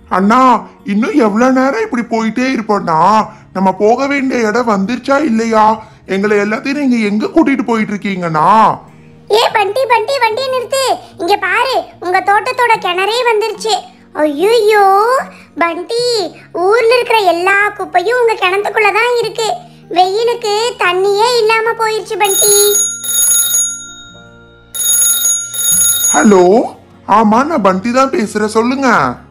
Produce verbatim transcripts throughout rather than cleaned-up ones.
அண்ணா இன்னும் எவ்வளவு நேரம் இப்படி போயிட்டே இருப்போம்னா நம்ம போக வேண்டிய இடம் வந்துருச்சா இல்லையா? எங்களை எல்லாத்தையும் நீங்க எங்க கூட்டிட்டு போயிட்டு இருக்கீங்கண்ணா? ஏ பண்டி பண்டி வண்டியை நிறுத்து. இங்க பாரு, உங்க தோட்டத்தோட கிணறே வந்துருச்சு. ஐயோ பண்டி, ஊர்ல இருக்கிற எல்லா குப்பையும் உங்க கிணத்துக்குள்ளதான் இருக்கு. வெயிலுக்கு தண்ணியே இல்லாம போயிருச்சு பண்டி. ஹலோ, ஆமா நான் பண்டி தான் பேசுறேன், சொல்லுங்க.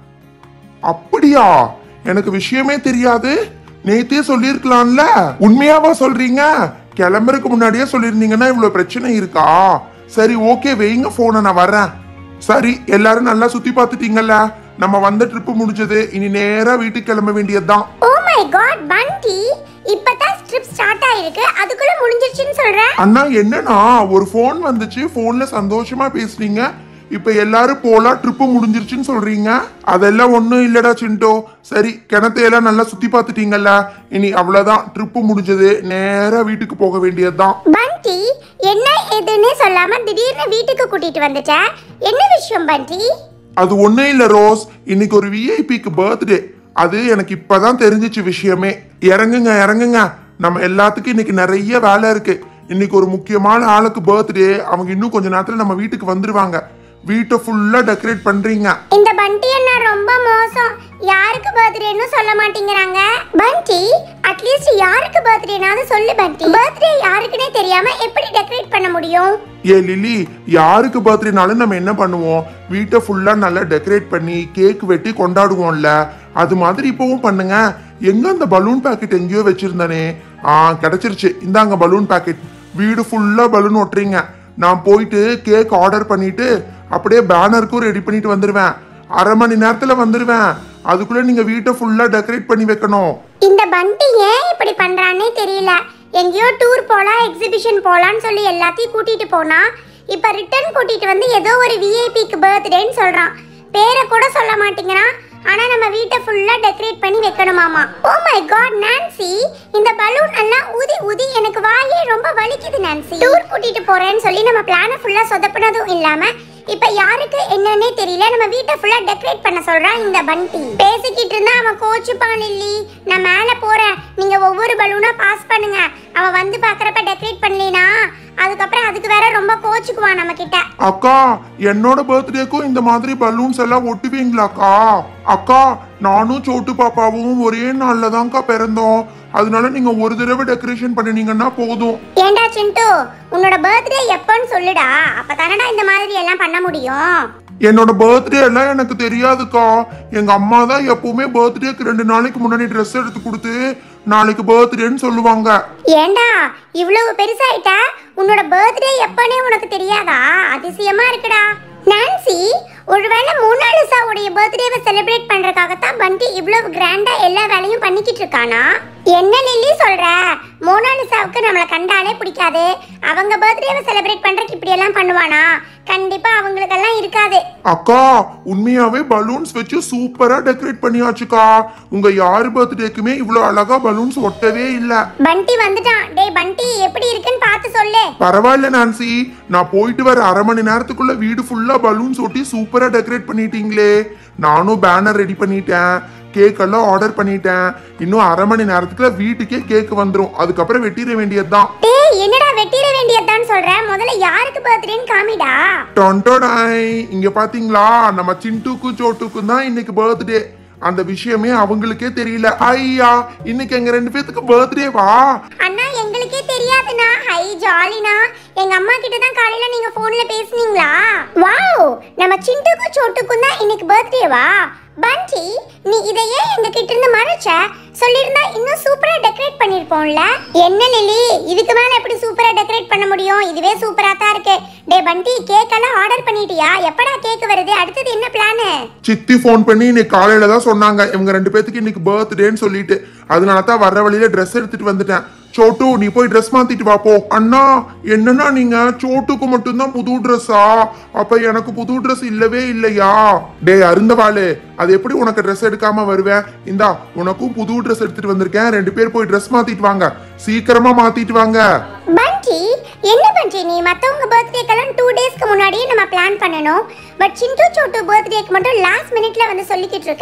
அப்படியா? எனக்கு விஷயமே தெரியாது. நேத்தே சொல்லிருக்கலாம்ல. உண்மையாவா சொல்றீங்க? கிளம்புறதுக்கு முன்னாடியே சொல்லிருந்தீங்கன்னா இவ்வளவு பிரச்சனை இருக்கா? சரி ஓகே, வைங்க போனை, நான் வர்றேன். சரி, எல்லாரும் நல்லா சுத்தி பார்த்துட்டீங்கல்ல? நம்ம வந்த ட்ரிப் முடிஞ்சது. இனி நேரா வீட்டுக்கு கிளம்ப வேண்டியதுதான். ஓ மை காட் பண்டி, இப்பதான் ட்ரிப் ஸ்டார்ட் ஆயிருக்கு, அதுக்குள்ள முடிஞ்சிருச்சுன்னு சொல்ற? அண்ணா என்னன்னா, ஒரு போன் வந்துச்சு, போன்ல சந்தோஷமா பேசுறீங்க. இப்ப எல்லாரும் போலாம், ட்ரிப்பு முடிஞ்சிருச்சுன்னு சொல்றீங்க. அதெல்லாம் ஒண்ணும் இல்லடா சிண்டோ. சரி, கிணத்தையெல்லாம் நல்லா சுத்தி பார்த்துட்டீங்கல்ல? இனி அவ்வளவுதான், ட்ரிப்பு முடிஞ்சது. நேரா வீட்டுக்கு போக வேண்டியதுதான். பண்டி, என்ன ஏதுன்னு சொல்லாம திடீர்னு வீட்டுக்கு கூட்டிட்டு வந்துட்ட, என்ன விஷயம் பண்டி? அது ஒண்ணும் இல்ல ரோஸ், இன்னைக்கு ஒரு விஐபிக்கு பர்த்டே. அது எனக்கு இப்பதான் தெரிஞ்சிச்சு விஷயமே. இறங்குங்க இறங்குங்க, நம்ம எல்லாத்துக்கும் இன்னைக்கு நிறைய வேலை இருக்கு. இன்னைக்கு ஒரு முக்கியமான ஆளுக்கு பர்த்டே. அவங்க இன்னும் கொஞ்ச நேரத்துல நம்ம வீட்டுக்கு வந்துருவாங்க. வீட்டை ஃபுல்லா டெக்கரேட் பண்றீங்க. இந்த பண்டி அண்ணா ரொம்ப மோசம். யாருக்கு பர்த்டேன்னு சொல்ல மாட்டேங்கிறாங்க. பண்டி, அட்லீஸ்ட் யாருக்கு பர்த்டேனாவது சொல்லு பண்டி. பர்த்டே யாருக்குனே தெரியாம எப்படி டெக்கரேட் பண்ண முடியும்? ஏ லிலி, யாருக்கு பர்த்டேனாலும் நம்ம என்ன பண்ணுவோம்? வீட்டை ஃபுல்லா நல்லா டெக்கரேட் பண்ணி கேக் வெட்டி கொண்டாடுவோம்ல, அது மாதிரி இப்பவும் பண்ணுங்க. எங்க அந்த பலூன் பாக்கெட் எங்கேயோ வச்சிருந்தானே? ஆ கிடைச்சிருச்சு, இந்தாங்க பலூன் பாக்கெட். வீடு ஃபுல்லா பலூன் ஒட்டுறீங்க. நான் போயிட்டு கேக் ஆர்டர் பண்ணிட்டு அப்படியே பேனருக்கும் ரெடி பண்ணிட்டு வந்துருவேன். அரை மணி நேரத்துல வந்துருவேன். அதுக்குள்ள நீங்க வீட்டை ஃபுல்லா டெக்கரேட் பண்ணி வைக்கணும். இந்த பண்டி ஏன் இப்படி பண்றானே தெரியல. எங்கேயோ டூர் போலாம், எக்ஸிபிஷன் போலான்னு சொல்லி எல்லாத்தையும் கூட்டிட்டு போனா, இப்ப ரிட்டர்ன் கூட்டிட்டு வந்து ஏதோ ஒரு விஐபிக்கு பர்த்டேன்னு சொல்றான். பேரை கூட சொல்ல மாட்டேங்கிறான். ஆனா நம்ம வீட்டை ஃபுல்லா டெக்கரேட் பண்ணி வைக்கணுமாமா. ஓ மை காட் நான்சி, இந்த பலூன் எல்லாம் ஊதி ஊதி எனக்கு வாயே ரொம்ப வலிக்குது நான்சி. டூர் கூட்டிட்டு போறேன்னு சொல்லி நம்ம பிளான ஃபுல்லா சொதப்பினதும் இல்லாம இப்ப யாருக்கு என்னன்னே தெரியல, நம்ம வீட்டை ஃபுல்லா டெக்கரேட் பண்ண சொல்றான் இந்த பண்டி. பேசிக்கிட்டு இருந்தா அவன் கோச்சுப்பான். லில்லி, நான் மேல போறேன், நீங்க ஒவ்வொரு பலூனா பாஸ் பண்ணுங்க. அவன் வந்து பாக்குறப்ப டெக்கரேட் பண்ணலினா அதுக்கப்புறம் அதுக்கு வேற ரொம்ப கோச்சுக்குவான் நம்ம கிட்ட. அக்கா, என்னோட பர்த்டேக்கும் இந்த மாதிரி பலூன்ஸ் எல்லாம் ஒட்டுவீங்களாக்கா? அக்கா, நானும் சோட்டு பாப்பாவும் ஒரே நாள்ல தான்க்கா பிறந்தோம். அதனால நீங்க ஒரு தடவை டெக்கரேஷன் பண்ணினீங்கன்னா போதும். ஏண்டா சிண்டு, உன்னோட பர்த்டே எப்பன்னு சொல்லுடா, அப்பதானடா இந்த மாதிரி எல்லாம் பண்ண முடியும். என்னோட பர்த்டே எல்லாம் எனக்கு தெரியாதுக்கா. எங்க அம்மா தான் எப்பவுமே பர்த்டேக்கு ரெண்டு நாளைக்கு முன்னாடி ட்ரெஸ் எடுத்து கொடுத்து நாளைக்கு பர்த்டேன்னு சொல்லுவாங்க. ஏண்டா இவ்வளவு பெருசாயிட்ட, உன்னோட பர்த்டே எப்பனே உனக்கு தெரியாதா? அதிசயமா இருக்குடா. நான்சி, ஒருவேளை மோனாலிசாவுடைய பர்த்டேவை செலிப்ரேட் பண்றதுக்காகத்தான் பண்டி இவ்வளவு கிராண்டா எல்லா வேலையும் பண்ணிக்கிட்டு இருக்கானா? என்ன லில்லி சொல்ற? மோனாலிசாவுக்கு நம்மளை கண்டாலே பிடிக்காது. அவங்க பர்த்டேவை செலிப்ரேட் பண்றதுக்கு இப்படி எல்லாம் பண்ணுவானா? கண்டிப்பா அவங்களுக்கெல்லாம் இருக்காது. அக்கா, உண்மையாவே பலூன்ஸ் வச்சு சூப்பரா டெக்கரேட் பண்ணியாச்சுக்கா. உங்க யாரு பர்த்டேக்குமே இவ்வளவு அழகா பலூன்ஸ் ஒட்டவே இல்ல. பண்டி வந்துட்டான். டேய் பண்டி, எப்படி இருக்குன்னு பார்த்து சொல்லு. பரவாயில்ல நான்சி, நான் போயிட்டு வர அரை மணி நேரத்துக்குள்ள வீடு ஃபுல்லா பலூன்ஸ் ஒட்டி சூப்பரா டெக்கரேட் பண்ணிட்டீங்களே. நானும் பேனர் ரெடி பண்ணிட்டேன், கேக் எல்லாம் ஆர்டர் பண்ணிட்டேன். இன்னும் அரை மணி நேரத்துக்குள்ள வீட்டுக்கே கேக் வந்துரும். அதுக்கப்புறம் வெட்டிட வேண்டியதுதான். டேய், என்னடா வெட்டிட வேண்டியதுதான் சொல்ற? முதல்ல யாருக்கு பர்த்டேன்னு காமிடா. டொண்டோடாய், இங்க பாத்தீங்களா, நம்ம சிண்டுக்கும் சோட்டுக்கும் தான் இன்னைக்கு பர்த்டே. அந்த விஷயமே அவங்களுக்கே தெரியல. ஐயா, இன்னைக்கு எங்க ரெண்டு பேத்துக்கு பர்த்டேவா? அண்ணா, எங்களுக்கே தெரியாதுண்ணா. ஹை ஜாலினா. எங்க அம்மா கிட்ட தான் காலையில நீங்க போன்ல பேசுனீங்களா? வாவ், நம்ம சிண்டுக்கும் சோட்டுக்கும் தான் இன்னைக்கு பர்த்டேவா? பண்டி, நீ இதையே எங்க கிட்ட இருந்து மறைச்ச? சொல்லிருந்தா இன்னும் சூப்பரா டெக்கரேட் பண்ணிருப்போம்ல. என்ன லில்லி, இதுக்கு மேல எப்படி சூப்பரா டெக்கரேட் பண்ண முடியும்? இதுவே சூப்பரா தான் இருக்கு. டே பண்டி, கேக் எல்லாம் ஆர்டர் பண்ணிட்டியா? எப்படா கேக் வருது? அடுத்தது என்ன பிளான்? சித்தி போன் பண்ணி இன்னைக்கு காலையில தான் சொன்னாங்க இவங்க ரெண்டு பேத்துக்கு இன்னைக்கு பர்த்டேன்னு சொல்லிட்டு. அதனால தான் வர்ற வழியில ட்ரெஸ் எடுத்துட்டு வந்துட்டேன். சோட்டு, நீ போய் ட்ரெஸ் மாத்திட்டு வா போ. அண்ணா, என்னன்னா நீங்க சோட்டுக்கு மட்டும்தான் புது ட்ரெஸ்ஸா? அப்ப எனக்கு புது ட்ரெஸ் இல்லவே இல்லையா? டே அருந்தவாளு, அது எப்படி உனக்கு ட்ரெஸ் எடுக்காம வருவேன்? இந்தா, உனக்கும் புது ட்ரெஸ் எடுத்துட்டு வந்திருக்கேன். ரெண்டு பேர் போய் ட்ரெஸ் மாத்திட்டு வாங்க, சீக்கிரமா மாத்திட்டு வாங்க. பண்டி, என்ன பண்டி நீ? மத்தவங்க பர்த்டேக்கெல்லாம் டூ டேஸ்க்கு முன்னாடியே நம்ம பிளான் பண்ணணும். பட் சிண்டு சோட்டு பர்த்டேக்கு மட்டும் லாஸ்ட் மினிட்ல வந்து சொல்லிக்கிட்டு இருக்கேன்.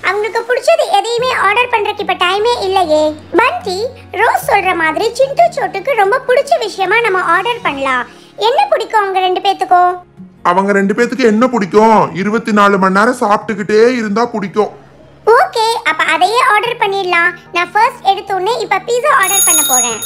அவங்களுக்கு பிடிச்சது எதையுமே ஆர்டர் பண்றதுக்கு இப்ப டைமே இல்லையே. பண்டி, ரோஸ் சொல்ற மாதிரி சிண்டு சோட்டுக்கு ரொம்ப பிடிச்ச விஷயமா நம்ம ஆர்டர் பண்ணலாம். என்ன பிடிக்கும் அவங்க ரெண்டு பேத்துக்கும்? அவங்க ரெண்டு பேத்துக்கு என்ன பிடிக்கும்? இருபத்தி நாலு மணி நேரம் சாப்பிட்டுக்கிட்டே இருந்தா பிடிக்கும். ஓகே, அப்ப அதையே ஆர்டர் பண்ணிடலாம். நான் ஃபர்ஸ்ட் எடுத்தோடனே இப்ப பீஸா ஆர்டர் பண்ண போறேன்.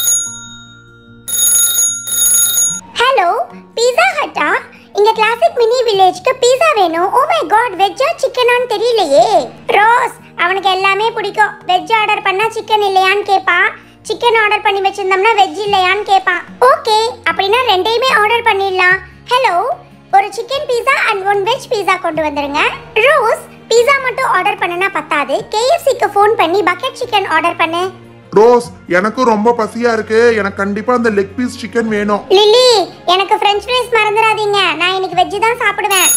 ஹலோ, பீஸா ஹட்டா? இங்க கிளாசிக் மினி வில்லேஜ்க்கு பீஸா வேணும். ஓ மை காட், வெஜ்ஜா சிக்கனான்னு தெரியலையே. ரோஸ், அவனுக்கு எல்லாமே பிடிக்கும். வெஜ் ஆர்டர் பண்ணா சிக்கன் இல்லையான்னு கேட்பான். சிக்கன் ஆர்டர் பண்ணி வச்சிருந்தோம்னா வெஜ் இல்லையான்னு கேட்பான். ஓகே, அப்படின்னா ரெண்டையுமே ஆர்டர் பண்ணிடலாம். ஹலோ, ஒரு chicken pizza and one veg pizza கொண்டு வந்துருங்க. ரோஸ், பீஸா மட்டும் ஆர்டர் பண்ணனா பத்தாது. கேஎஃப்சிக்கு ஃபோன் பண்ணி பக்கெட் சிக்கன் ஆர்டர் பண்ணு. ரோஸ், எனக்கு ரொம்ப பசியா இருக்கு. எனக்கு கண்டிப்பா அந்த லெக் பீஸ் சிக்கன் வேணும். லில்லி, எனக்கு ஃப்ரெஞ்ச் ஃப்ரைஸ் மறந்துடாதீங்க. நான் இன்னைக்கு வெஜ் தான் சாப்பிடுவேன்.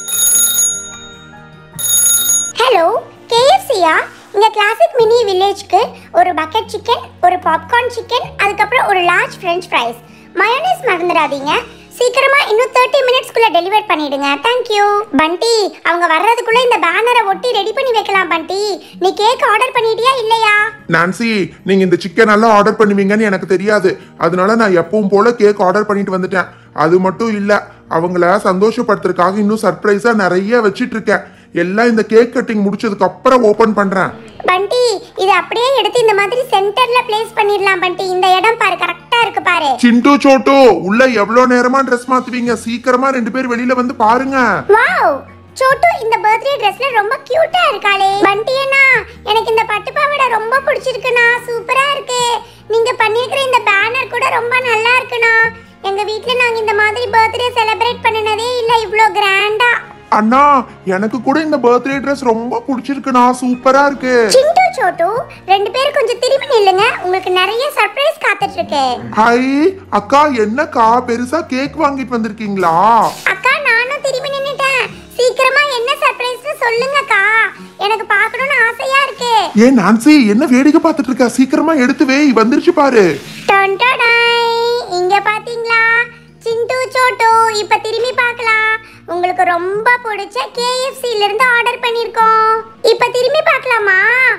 ஹலோ, கேஎஃப்சியா? இங்க கிளாசிக் மினி வில்லேஜ்க்கு ஒரு பக்கெட் சிக்கன், ஒரு பாப்கார்ன் சிக்கன், அதுக்கப்புறம் ஒரு லார்ஜ் ஃப்ரெஞ்ச் ஃப்ரைஸ். மயோனைஸ் மறந்துடாதீங்க. சீக்கிரமா இன்னும் முப்பது மினிட்ஸ்க்குள்ள டெலிவர் பண்ணிடுங்க. Thank you. பண்டி, அவங்க வர்றதுக்குள்ள இந்த பேனரை ஒட்டி ரெடி பண்ணி வைக்கலாம். பண்டி, நீ கேக் ஆர்டர் பண்ணிட்டியா இல்லையா? நான்சி, நீங்க இந்த சிக்கன் எல்லாம் ஆர்டர் பண்ணுவீங்கன்னு எனக்கு தெரியாது. அதனால நான் எப்பவும் போல கேக் ஆர்டர் பண்ணிட்டு வந்துட்டேன். அது மட்டும் இல்ல, அவங்கள சந்தோஷப்படுத்துறதுக்காக இன்னும் சர்ப்ரைஸா நிறைய வச்சிட்டு இருக்கேன். எல்லாம் இந்த கேக் கட்டிங் முடிச்சதுக்கு அப்புறம் ஓபன் பண்றேன். பண்டி, இது அப்படியே எடுத்து இந்த மாதிரி சென்டர்ல பிளேஸ் பண்ணிடலாம். பண்டி, இந்த இடம் பாரு, கரெக்டா இருக்கு பாரு. சிண்டு சோட்டு, உள்ள எவ்வளவு நேரமா ட்ரெஸ் மாத்துவீங்க? சீக்கிரமா ரெண்டு பேர் வெளியில வந்து பாருங்க. வாவ், சோட்டு இந்த பர்த்டே ட்ரெஸ்ல ரொம்ப கியூட்டா இருக்காளே. பண்டி அண்ணா, எனக்கு இந்த பட்டு பாவாடை ரொம்ப பிடிச்சிருக்குண்ணா. சூப்பரா இருக்கு. நீங்க பண்ணிருக்கிற இந்த பேனர் கூட ரொம்ப நல்லா இருக்குண்ணா. எங்க வீட்ல நாங்க இந்த மாதிரி பர்த்டே செலிப்ரேட் பண்ணனதே இல்ல இவ்ளோ கிராண்டா. அண்ணா, எனக்கு கூட இந்த பர்த்டே ட்ரெஸ் ரொம்ப பிடிச்சிருக்குண்ணா. சூப்பரா இருக்கு. சிண்டு சோட்டு, ரெண்டு பேரும் கொஞ்சம் திரும்பி நில்லுங்க. உங்களுக்கு நிறைய சர்ப்ரைஸ் காத்துட்டு இருக்கு. ஹை அக்கா, என்னக்கா பெருசா கேக் வாங்கிட்டு வந்திருக்கீங்களா? அக்கா, நானும் திரும்பி நின்னுட்டேன். சீக்கிரமா என்ன சர்ப்ரைஸ்னு சொல்லுங்கக்கா. எனக்கு பார்க்கணும்னு ஆசையா இருக்கு. ஏ நான்சி, என்ன வேடிக்கை பார்த்துட்டு இருக்க? சீக்கிரமா எடுத்து வை, வந்துருச்சு பாரு. டன் டன் டன். இங்க பாத்தீங்களா சிண்டு சோட்டு? இப்ப திரும்பி பார்க்கலாம். உங்களுக்கு ரொம்ப பிடிச்ச கேஎஃப்சில இருந்து ஆர்டர் பண்ணிருக்கோம். இப்ப திரும்பி பார்க்கலாமா?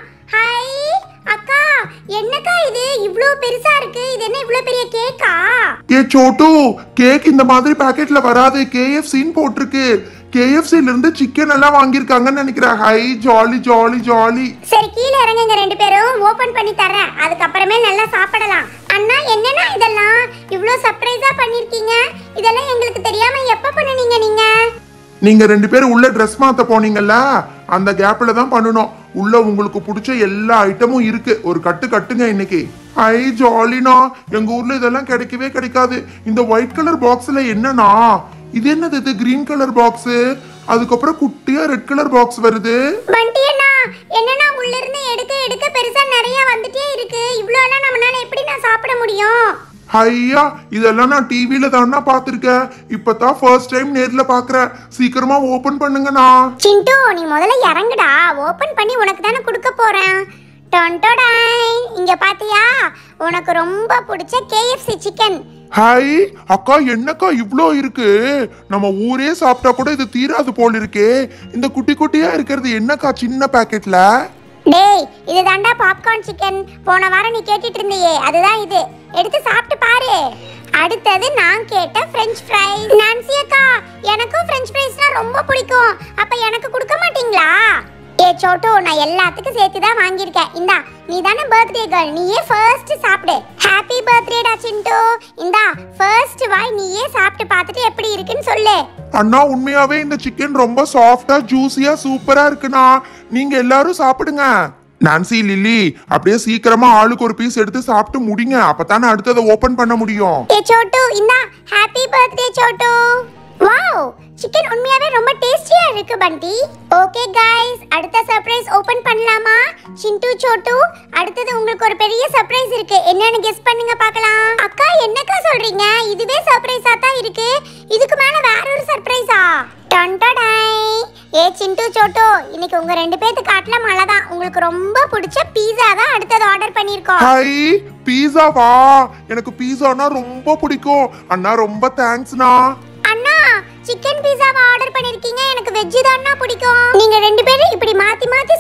ஹை அக்கா, என்னக்கா இது இவ்ளோ பெருசா இருக்கு? இது என்ன இவ்ளோ பெரிய கேக்கா? ஏ சோட்டு, கேக் இந்த மாதிரி பாக்கெட்ல வராது. கேஎஃப்சின்னு போட்டிருக்கு. கேஎஃப்சில இருந்து சிக்கன் எல்லாம் வாங்கியிருக்காங்கன்னு நினைக்கிறேன். Hi, jolly jolly jolly. சரி, கீழே இறங்குங்க ரெண்டு பேரும். ஓபன் பண்ணி தரேன். அதுக்கப்புறமே நல்லா சாப்பிடலாம். அண்ணா, என்னன்னா இதெல்லாம் இவ்ளோ சர்ப்ரைஸா பண்ணிருக்கீங்க? இதெல்லாம் எங்களுக்கு தெரியாம எப்ப பண்ணுனீங்க நீங்க? நீங்க ரெண்டு பேரும் உள்ள ட்ரெஸ் மாத்த போனீங்கல்ல, அந்த கேப்ல தான் பண்ணணும். உள்ள உங்களுக்கு பிடிச்ச எல்லா ஐட்டமும் இருக்கு. ஒரு கட்டு கட்டுங்க இன்னைக்கு. ஐ ஜாலினா, எங்க ஊர்ல இதெல்லாம் கிடைக்கவே கிடைக்காது. இந்த ஒயிட் கலர் பாக்ஸ்ல என்னன்னா, இது என்னது? இது கிரீன் கலர் பாக்ஸ், அதுக்கப்புறம் குட்டியா ரெட் கலர் பாக்ஸ் வருது. பண்டி அண்ணா, என்னன்னா உள்ள இருந்து எடுக்க எடுக்க பெருசா நிறைய வந்துட்டே இருக்கு. இவ்ளோ எல்லாம் நம்மளால எப்படி நான் சாப்பிட முடியும்? ஐயா, இதெல்லாம் நான் டிவில தானா பாத்திருக்கேன். இப்பதான் ஃபர்ஸ்ட் டைம் நேர்ல பாக்குறேன். சீக்கிரமா ஓபன் பண்ணுங்கண்ணா. சிண்டு, நீ முதல்ல இறங்குடா. ஓபன் பண்ணி உனக்கு தானே கொடுக்க போறேன். டொன்டோடாய், இங்க பாத்தியா? உனக்கு ரொம்ப பிடிச்ச கேஎஃப்சி சிக்கன். ஹை அக்கா, என்னக்கா இவ்ளோ இருக்கு? நம்ம ஊரே சாப்பிட்டா கூட இது தீராது போல இருக்கே. இந்த குட்டி குட்டியா இருக்கிறது என்னக்கா சின்ன பாக்கெட்ல? டேய், இது தாண்டா பாப்கார்ன் சிக்கன். போன வாரம் நீ கேட்டிட்டு இருந்தியே, அதுதான் இது. எடுத்து சாப்பிட்டு பாரு. அடுத்தது நான் கேட்ட ஃப்ரெஞ்ச் ஃப்ரைஸ். நான்சி அக்கா, எனக்கும் ஃப்ரெஞ்ச் ஃப்ரைஸ்னா ரொம்ப பிடிக்கும். அப்ப எனக்கு கொடுக்க மாட்டீங்களா? ஏ சோட்டு, நான் எல்லாத்துக்கும் சேர்த்து தான் வாங்கியிருக்கேன். இந்தா, நீ தானே பர்த்டே கேர்ள், நீயே ஃபர்ஸ்ட் சாப்பிடு. ஹாப்பி பர்த்டேடா சிண்டு. இந்தா ஃபர்ஸ்ட் வாய், நீயே சாப்பிட்டு பார்த்துட்டு எப்படி இருக்குன்னு சொல்லு. அண்ணா, உண்மையாவே இந்த சிக்கன் ரொம்ப சாஃப்டா ஜூசியா சூப்பரா இருக்குண்ணா. நீங்க எல்லாரும் சாப்பிடுங்க. நான்சி, லில்லி, அப்படியே சீக்கிரமா ஆளுக்கு ஒரு பீஸ் எடுத்து சாப்பிட்டு முடிங்க. அப்பதானே அடுத்ததை ஓபன் பண்ண முடியும். ஏ சோட்டு, இந்தா happy birthday Chhotu. Wow, chicken உண்மையாவே ரொம்ப டேஸ்டியா இருக்கு பண்டி. ஓகே गाइस, அடுத்த சர்ப்ரைஸ் ஓபன் பண்ணலாமா? சிண்டு சோட்டு, அடுத்து உங்களுக்கு ஒரு பெரிய சர்ப்ரைஸ் இருக்கு. என்னன்னு கெஸ் பண்ணுங்க பார்க்கலாம். அக்கா, என்னக்கா சொல்றீங்க? இதுவே சர்ப்ரைஸா தான் இருக்கு. இதுக்கு மேல வேற ஒரு சர்ப்ரைஸா? டண்டடாய். ஏ சிண்டு சோட்டு, இன்னைக்கு உங்க ரெண்டு பேருக்கு காட்ல மழை தான். உங்களுக்கு ரொம்ப பிடிச்ச பீஸா தான் அடுத்தது ஆர்டர் பண்ணிருக்கோம். ஹை, பீஸாவா? எனக்கு பீஸானா ரொம்ப பிடிக்கும். அண்ணா, ரொம்ப தேங்க்ஸ்ண்ணா. அண்ணா, சிக்கன் பீஸாவை ஆர்டர் பண்ணிருக்கீங்க. எனக்கு வெஜ் தான்னா பிடிக்கும். நீங்க ரெண்டு பேரும் இப்படி மாத்தி மாத்தி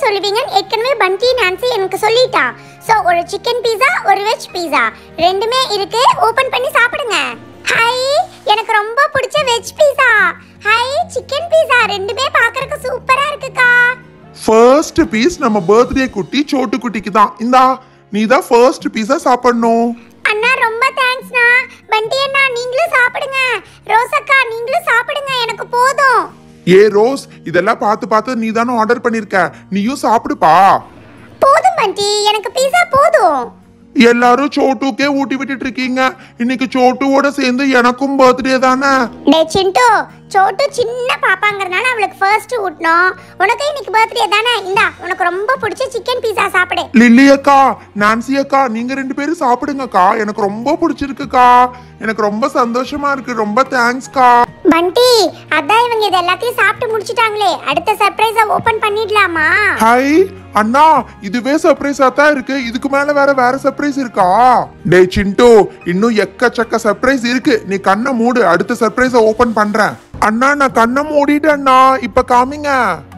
பண்டி நான்சி எனக்கு சொல்லிட்டா. சோ ஒரு சிக்கன் பீஸா ஒரு வெஜ் பீஸா ரெண்டுமே இருக்கு, ஓபன் பண்ணி சாப்பிடுங்க. ஹை, எனக்கு ரொம்ப பிடிச்ச veg pizza. Hi, chicken pizza ரெண்டுமே பார்க்கறதுக்கு சூப்பரா இருக்குக்கா. ஃபர்ஸ்ட் பீஸ் நம்ம பர்த்டே குட்டி சோட்டு குட்டிக்கு தான். இந்தா நீ தான் ஃபர்ஸ்ட் பீஸா சாப்பிடணும். அண்ணா ரொம்ப தேங்க்ஸ்ண்ணா. பண்டி அண்ணா நீங்களும் சாப்பிடுங்க. ரோசக்கா நீங்களும் சாப்பிடுங்க, எனக்கு போதும். ஏ ரோஸ், இதெல்லாம் பார்த்து பார்த்து நீ தானே ஆர்டர் பண்ணிருக்க, நீயும் சாப்பிடுப்பா. போதும் பண்டி, எனக்கு பீஸா போதும். எல்லாரும் சோட்டுக்கே ஊட்டி விட்டுட்டு இருக்கீங்க, இன்னைக்கு சோட்டுவோட சேர்ந்து எனக்கும் பர்த்டே தானே. டே சிண்டு, சோட்டு சின்ன பாப்பாங்கறனால அவளுக்கு ஃபர்ஸ்ட் ஊட்டணும். உனக்கு இன்னைக்கு பர்த்டே தானே, இந்தா உனக்கு ரொம்ப பிடிச்ச சிக்கன் பீஸா சாப்பிடு. லில்லி அக்கா, நான்சி அக்கா, நீங்க ரெண்டு பேரும் சாப்பிடுங்கக்கா, எனக்கு ரொம்ப பிடிச்சிருக்குக்கா, எனக்கு ரொம்ப சந்தோஷமா இருக்கு, ரொம்ப தேங்க்ஸ்க்கா. பண்டி, அதான் இவங்க இது எல்லாத்தையும் சாப்பிட்டு முடிச்சிட்டாங்களே, அடுத்த சர்ப்ரைஸை ஓபன் பண்ணிடலாமா? ஹை அண்ணா, இதுவே சர்ப்ரைஸா தான் இருக்கு, இதுக்கு மேல வேற வேற சர்ப்ரைஸ் இருக்கா? டே சிண்டு, இன்னும் எக்கச்சக்க சர்ப்ரைஸ் இருக்கு, நீ கண்ணை மூடு, அடுத்த சர்ப்ரைஸை ஓபன் பண்றேன். அண்ணா நான் கண்ணை மூடிட்டேன் அண்ணா, இப்ப காமிங்க.